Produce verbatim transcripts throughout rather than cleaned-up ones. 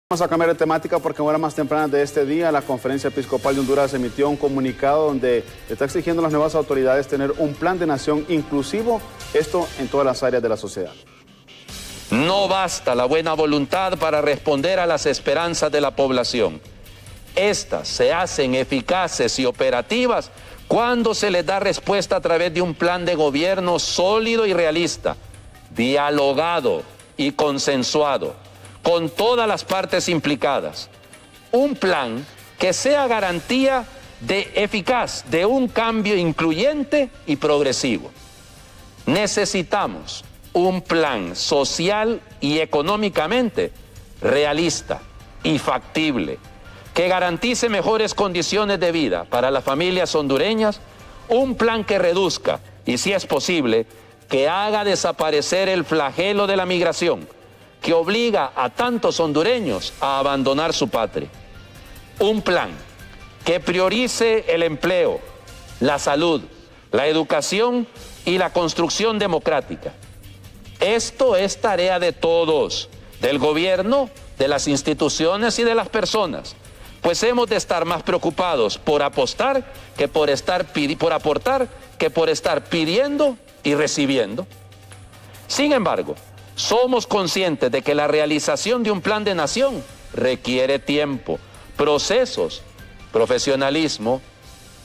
Vamos a cambiar de temática porque en horas más tempranas de este día la Conferencia Episcopal de Honduras emitió un comunicado donde está exigiendo a las nuevas autoridades tener un plan de nación inclusivo, esto en todas las áreas de la sociedad. No basta la buena voluntad para responder a las esperanzas de la población. Estas se hacen eficaces y operativas cuando se les da respuesta a través de un plan de gobierno sólido y realista, dialogado y consensuado con todas las partes implicadas. Un plan que sea garantía de eficaz de un cambio incluyente y progresivo. Necesitamos un plan social y económicamente realista y factible, que garantice mejores condiciones de vida para las familias hondureñas, un plan que reduzca, y si es posible, que haga desaparecer el flagelo de la migración, que obliga a tantos hondureños a abandonar su patria. Un plan que priorice el empleo, la salud, la educación y la construcción democrática. Esto es tarea de todos, del gobierno, de las instituciones y de las personas, pues hemos de estar más preocupados por apostar que por estar por aportar que por estar pidiendo y recibiendo. Sin embargo, somos conscientes de que la realización de un plan de nación requiere tiempo, procesos, profesionalismo,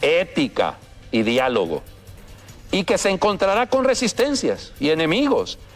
ética y diálogo, y que se encontrará con resistencias y enemigos